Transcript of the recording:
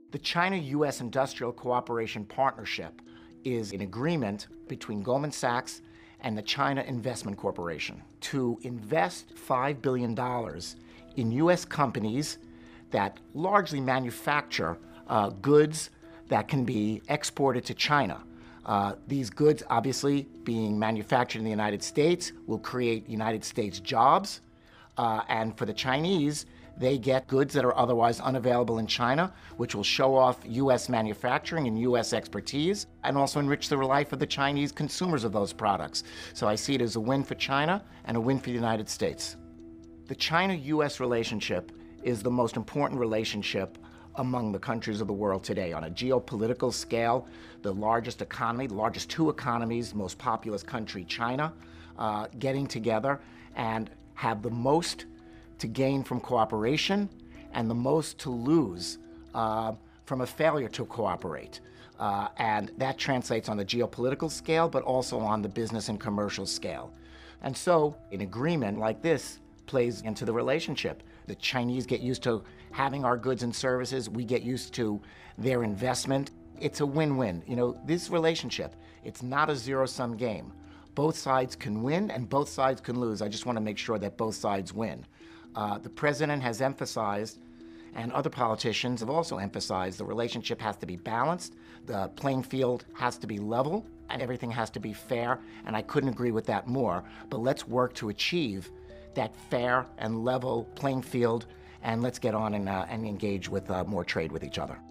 The China-U.S. Industrial Cooperation Partnership is an agreement between Goldman Sachs and the China Investment Corporation to invest $5 billion in U.S. companies that largely manufacture goods that can be exported to China. These goods, obviously, being manufactured in the United States, will create United States jobs. And for the Chinese, they get goods that are otherwise unavailable in China, which will show off U.S. manufacturing and U.S. expertise, and also enrich the life of the Chinese consumers of those products. So I see it as a win for China and a win for the United States. The China-U.S. relationship is the most important relationship among the countries of the world today. On a geopolitical scale, the largest economy, the largest two economies, most populous country, China, getting together and have the most to gain from cooperation and the most to lose from a failure to cooperate. And that translates on the geopolitical scale, but also on the business and commercial scale. And so an agreement like this plays into the relationship. The Chinese get used to having our goods and services. We get used to their investment. It's a win-win. You know, this relationship, it's not a zero-sum game. Both sides can win and both sides can lose. I just want to make sure that both sides win. The president has emphasized, and other politicians have also emphasized, the relationship has to be balanced, the playing field has to be level, and everything has to be fair, and I couldn't agree with that more. But let's work to achieve that fair and level playing field, and let's get on and engage with more trade with each other.